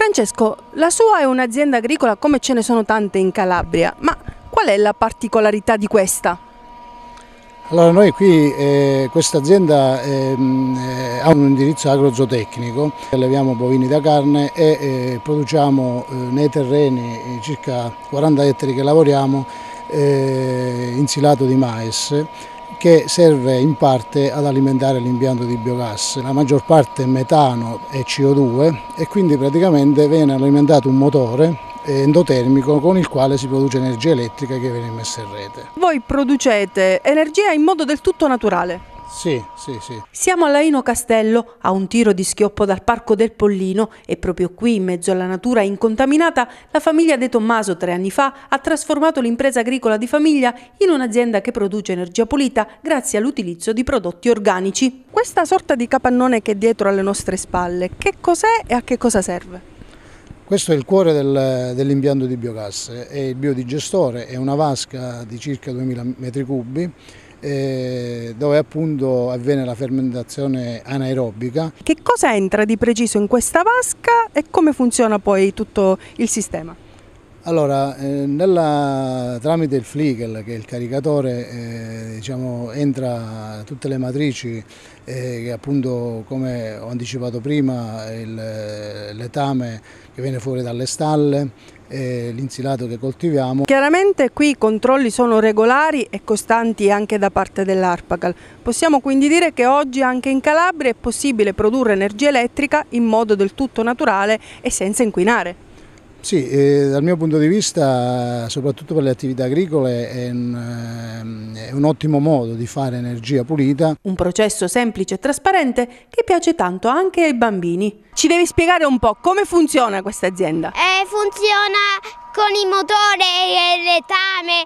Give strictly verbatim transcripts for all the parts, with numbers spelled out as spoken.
Francesco, la sua è un'azienda agricola come ce ne sono tante in Calabria, ma qual è la particolarità di questa? Allora noi qui eh, questa azienda eh, eh, ha un indirizzo agrozootecnico, alleviamo bovini da carne e eh, produciamo eh, nei terreni, eh, circa quaranta ettari che lavoriamo, eh, insilato di mais che serve in parte ad alimentare l'impianto di biogas. La maggior parte è metano e C O due e quindi praticamente viene alimentato un motore endotermico con il quale si produce energia elettrica che viene messa in rete. Voi producete energia in modo del tutto naturale? Sì, sì, sì. Siamo a Laino Castello, a un tiro di schioppo dal Parco del Pollino, e proprio qui, in mezzo alla natura incontaminata, la famiglia De Tommaso tre anni fa ha trasformato l'impresa agricola di famiglia in un'azienda che produce energia pulita grazie all'utilizzo di prodotti organici. Questa sorta di capannone che è dietro alle nostre spalle, che cos'è e a che cosa serve? Questo è il cuore del, dell'impianto di biogas, è il biodigestore, è una vasca di circa duemila metri cubi eh, dove appunto avviene la fermentazione anaerobica. Che cosa entra di preciso in questa vasca e come funziona poi tutto il sistema? Allora, eh, nella, tramite il Fliegel, che è il caricatore, eh, diciamo, entra tutte le matrici eh, che appunto, come ho anticipato prima, il letame che viene fuori dalle stalle, eh, l'insilato che coltiviamo. Chiaramente qui i controlli sono regolari e costanti anche da parte dell'Arpacal. Possiamo quindi dire che oggi anche in Calabria è possibile produrre energia elettrica in modo del tutto naturale e senza inquinare. Sì, eh, dal mio punto di vista, soprattutto per le attività agricole, è un, eh, è un ottimo modo di fare energia pulita. Un processo semplice e trasparente che piace tanto anche ai bambini. Ci devi spiegare un po' come funziona questa azienda? Eh, funziona con il motore e il letame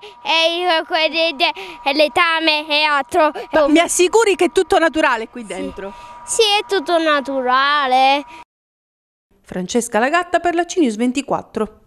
e il letame e altro. Ma mi assicuri che è tutto naturale qui dentro? Sì, è tutto naturale. Francesca Lagatta per la C News ventiquattro.